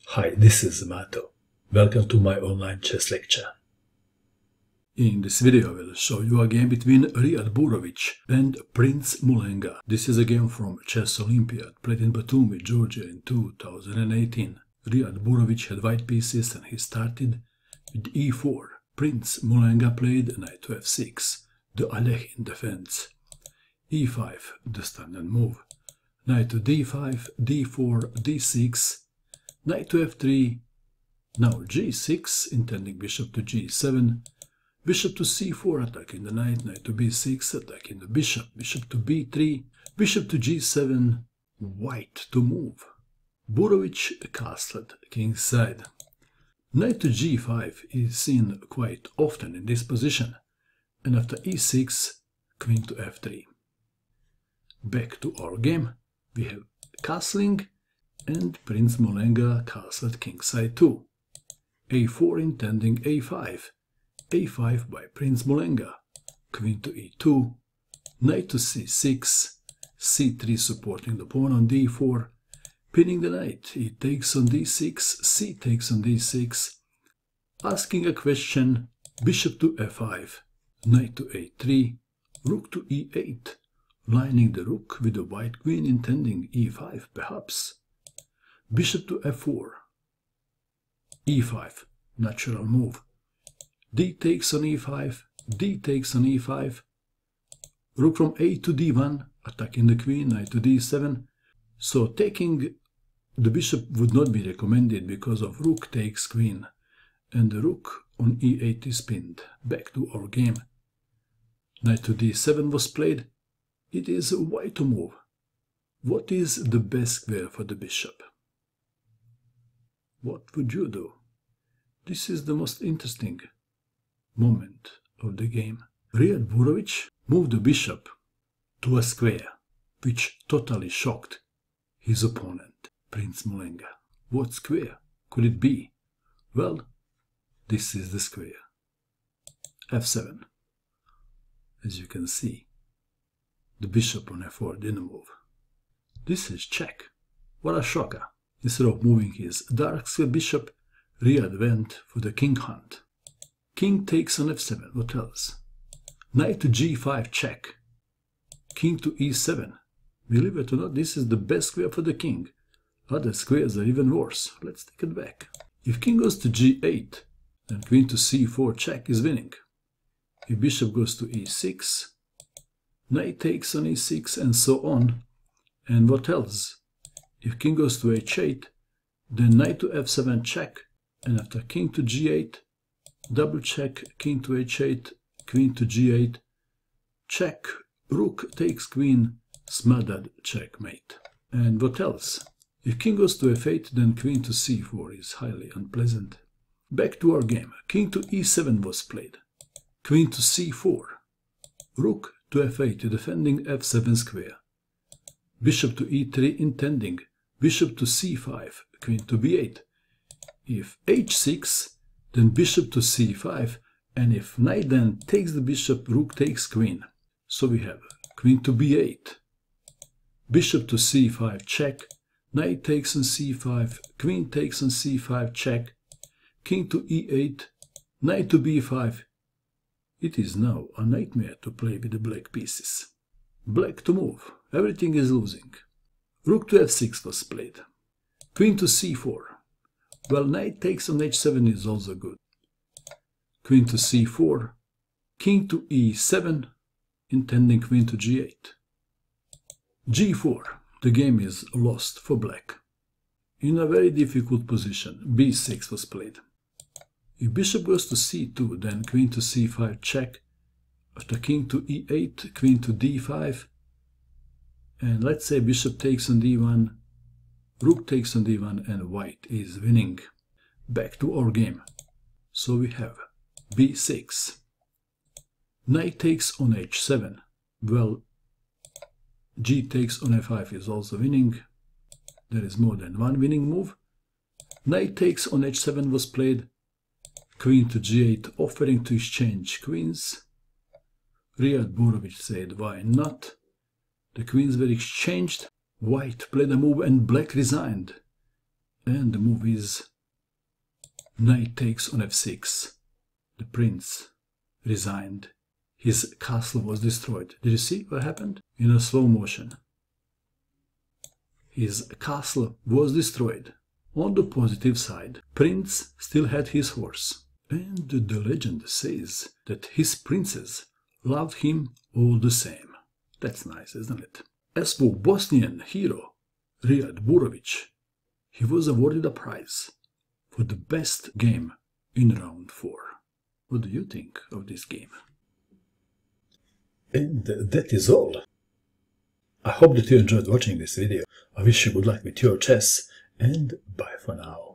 Hi, this is Mato. Welcome to my online chess lecture. In this video I will show you a game between Riyad Burovic and Prince Mulenga. This is a game from Chess Olympiad, played in Batumi, Georgia in 2018. Riyad Burovic had white pieces and he started with e4. Prince Mulenga played knight to f6, the Alekhine defense. e5, the standard move. Knight to d5, d4, d6, knight to f3, now g6, intending bishop to g7, bishop to c4, attacking the knight, knight to b6, attacking the bishop, bishop to b3, bishop to g7, white to move. Burovic castled king's side. Knight to g5 is seen quite often in this position, and after e6, queen to f3. Back to our game, we have castling, and Prince Mulenga castled kingside too. a4 intending a5, a5 by Prince Mulenga, queen to e2, knight to c6, c3 supporting the pawn on d4, pinning the knight, he takes on d6, c takes on d6, asking a question, bishop to f5, knight to a3, rook to e8, lining the rook with the white queen intending e5 perhaps. Bishop to f4, e5, natural move. D takes on e5, d takes on e5, rook from a to d1, attacking the queen, knight to d7. So taking the bishop would not be recommended because of rook takes queen, and the rook on e8 is pinned. Back to our game. Knight to d7 was played. It is white to move. What is the best square for the bishop? What would you do? This is the most interesting moment of the game. Riyad Burovic moved the bishop to a square, which totally shocked his opponent, Prince Mulenga. What square could it be? Well, this is the square. f7. As you can see, the bishop on f4 didn't move. This is check. What a shocker. Instead of moving his dark square bishop, Riyad went for the king hunt. King takes on f7, what else? Knight to g5 check. King to e7. Believe it or not, this is the best square for the king. Other squares are even worse. Let's take it back. If king goes to g8, then queen to c4 check is winning. If bishop goes to e6, knight takes on e6 and so on. And what else? If king goes to h8, then knight to f7 check, and after king to g8, double check, king to h8, queen to g8, check, rook takes queen, smothered checkmate. And what else? If king goes to f8, then queen to c4 is highly unpleasant. Back to our game. King to e7 was played. Queen to c4. Rook to f8, defending f7 square. Bishop to e3 intending, bishop to c5, queen to b8. If h6, then bishop to c5, and if knight then takes the bishop, rook takes queen. So we have queen to b8, bishop to c5 check, knight takes on c5, queen takes on c5 check, king to e8, knight to b5. It is now a nightmare to play with the black pieces. Black to move. Everything is losing. Rook to f6 was played. Queen to c4. Well, knight takes on h7 is also good. Queen to c4. King to e7, intending queen to g8. g4. The game is lost for black. In a very difficult position, b6 was played. If bishop goes to c2, then queen to c5 check. After king to e8, queen to d5. And let's say bishop takes on d1, rook takes on d1, and white is winning. Back to our game. So we have b6. Knight takes on h7. Well, g takes on f5 is also winning. There is more than one winning move. Knight takes on h7 was played. Queen to g8, offering to exchange queens. Riyad Burovic said, why not? The queens were exchanged. White played a move and black resigned. And the move is knight takes on f6. The prince resigned. His castle was destroyed. Did you see what happened? In a slow motion. His castle was destroyed. On the positive side, Prince still had his horse. And the legend says that his princess loved him all the same. That's nice, isn't it? As for Bosnian hero Riyad Burovic, he was awarded a prize for the best game in round 4. What do you think of this game? And that is all. I hope that you enjoyed watching this video. I wish you good luck with your chess, and bye for now.